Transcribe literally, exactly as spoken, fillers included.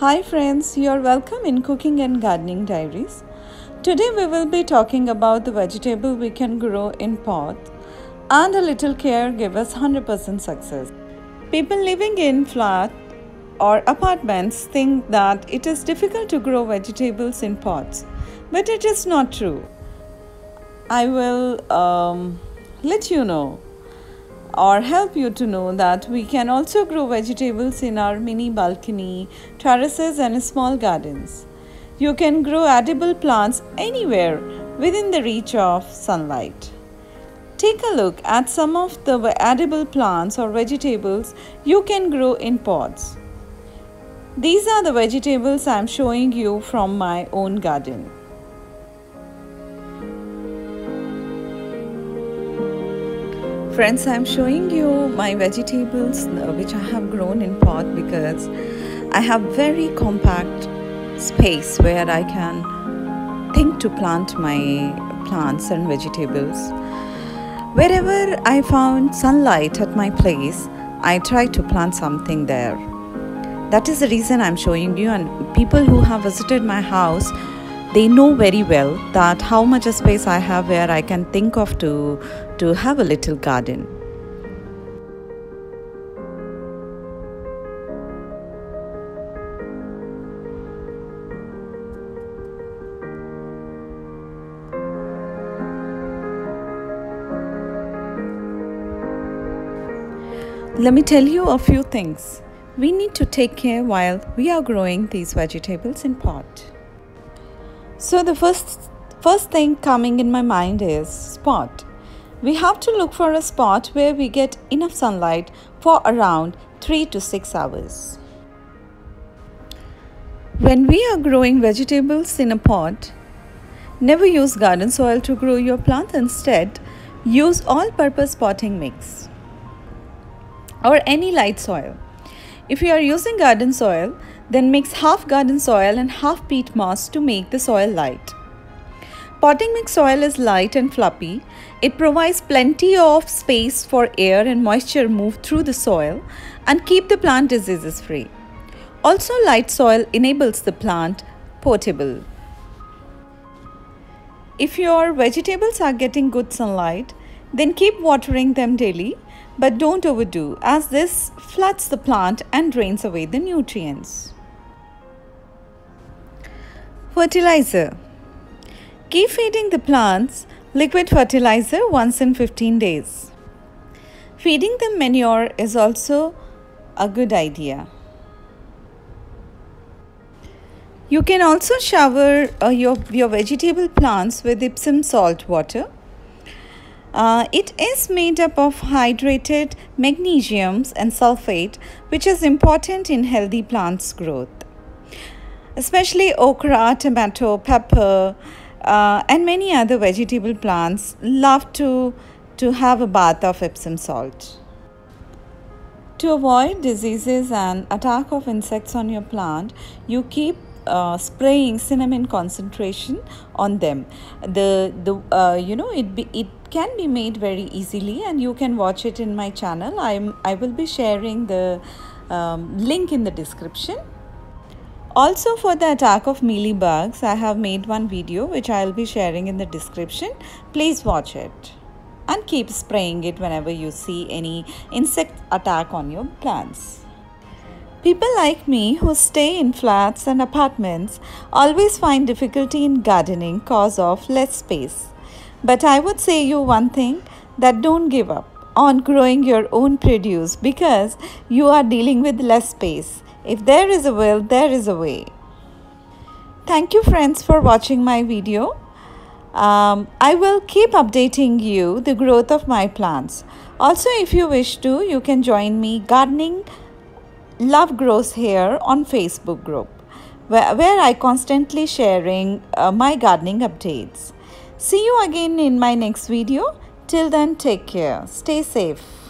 Hi friends, you are welcome in Cooking and Gardening Diaries. Today we will be talking about the vegetable we can grow in pots and a little care give us one hundred percent success. People living in flat or apartments think that it is difficult to grow vegetables in pots, but it is not true. I will um, let you know or help you to know that we can also grow vegetables in our mini balcony, terraces and small gardens. You can grow edible plants anywhere within the reach of sunlight. Take a look at some of the edible plants or vegetables you can grow in pots. These are the vegetables I am showing you from my own garden. Friends, I am showing you my vegetables which I have grown in pot because I have very compact space where I can think to plant my plants and vegetables. Wherever I found sunlight at my place, I try to plant something there. That is the reason I am showing you, and people who have visited my house, they know very well that how much space I have where I can think of to, to have a little garden. Let me tell you a few things we need to take care while we are growing these vegetables in pot. So the first first thing coming in my mind is spot. We have to look for a spot where we get enough sunlight for around three to six hours. When we are growing vegetables in a pot, never use garden soil to grow your plant. Instead, use all-purpose potting mix or any light soil. If you are using garden soil, then mix half garden soil and half peat moss to make the soil light. Potting mix soil is light and fluffy. It provides plenty of space for air and moisture move through the soil and keep the plant diseases free. Also, light soil enables the plant potable. If your vegetables are getting good sunlight, then keep watering them daily, but don't overdo, as this floods the plant and drains away the nutrients. Fertilizer. Keep feeding the plants liquid fertilizer once in fifteen days. Feeding them manure is also a good idea. You can also shower uh, your, your vegetable plants with Epsom salt water. Uh, it is made up of hydrated magnesiums and sulfate, which is important in healthy plants' growth. Especially okra, tomato, pepper, uh, and many other vegetable plants love to, to have a bath of Epsom salt. To avoid diseases and attack of insects on your plant, you keep Uh, spraying cinnamon concentration on them. The the uh, you know it be, it can be made very easily, and you can watch it in my channel. I'm I will be sharing the um, link in the description. Also, for the attack of mealybugs, I have made one video which I will be sharing in the description. Please watch it and keep spraying it whenever you see any insect attack on your plants. People like me who stay in flats and apartments always find difficulty in gardening cause of less space. But I would say you one thing, that don't give up on growing your own produce because you are dealing with less space. If there is a will, there is a way. Thank you friends for watching my video. Um, I will keep updating you the growth of my plants. Also, if you wish to, you can join me gardening Love Grows Here on Facebook group, where, where I constantly sharing uh, my gardening updates. See you again in my next video. Till then, take care. Stay safe.